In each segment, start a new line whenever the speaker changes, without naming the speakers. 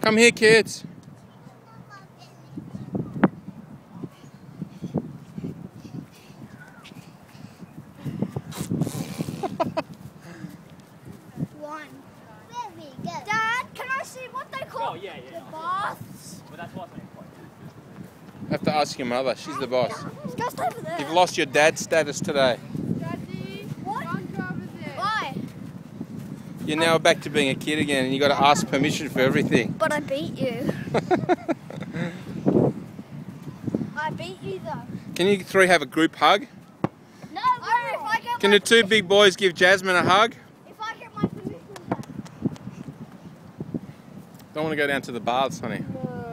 Come here, kids.
One. There we go. Dad, can I see what they call
Oh, yeah.
the baths?
Well, that's what's name.
Have to ask your mother. She's the boss.
Just over there.
You've lost your dad status today.
Daddy,
What?
don't go over there.
Why?
You're now back to being a kid again, and you got to ask permission for everything.
But I beat you. I beat you though.
Can you three have a group hug?
No, if I get
Can the two big boys give Jasmine a hug?
if I get my permission back.
Don't want to go down to the baths, honey.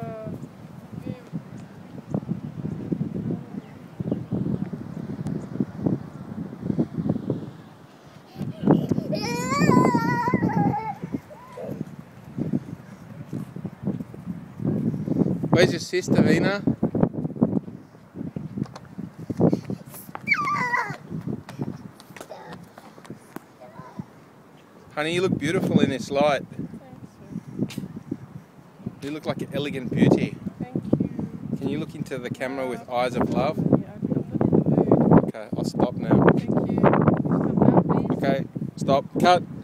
Where's your sister, Vina? Honey, you look beautiful in this light. You look like an elegant beauty.
Thank you.
Can you look into the camera with eyes of love?
Yeah, I'm not in the mood.
Okay, I'll stop now.
Thank you. Stop now, please.
Okay, stop, cut.